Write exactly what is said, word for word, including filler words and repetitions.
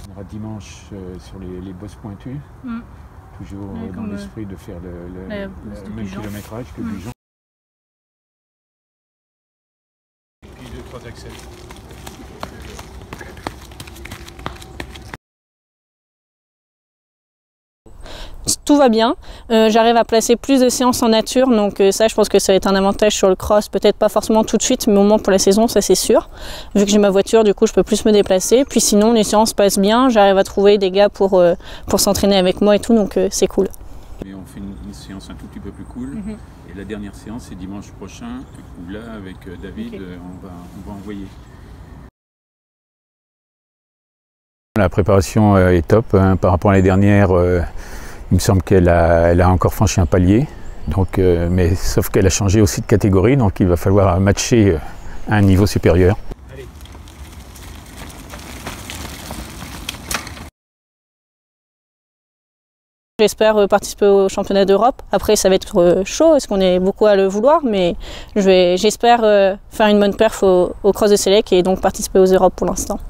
On ira dimanche euh, sur les, les bosses pointues, mm. toujours ouais, dans l'esprit de faire le, le, le, le même kilométrage que mm. Dijon. Et puis deux, trois accès. Tout va bien, euh, j'arrive à placer plus de séances en nature, donc euh, ça je pense que ça va être un avantage sur le cross, peut-être pas forcément tout de suite, mais au moins pour la saison, ça c'est sûr. Vu que j'ai ma voiture, du coup je peux plus me déplacer, puis sinon les séances passent bien, j'arrive à trouver des gars pour, euh, pour s'entraîner avec moi et tout, donc euh, c'est cool. Et on fait une, une séance un tout petit peu plus cool, mm-hmm. et la dernière séance c'est dimanche prochain, où là avec euh, David, okay. euh, on, va, on va envoyer. La préparation euh, est top, hein, par rapport à l'année dernière. Euh, Il me semble qu'elle a, elle a encore franchi un palier, donc, euh, mais sauf qu'elle a changé aussi de catégorie, donc il va falloir matcher à un niveau supérieur. Allez. J'espère participer au championnat d'Europe. Après, ça va être chaud, parce qu'on est beaucoup à le vouloir, mais j'espère faire une bonne perf au, au Cross de Sélec et donc participer aux Europes pour l'instant.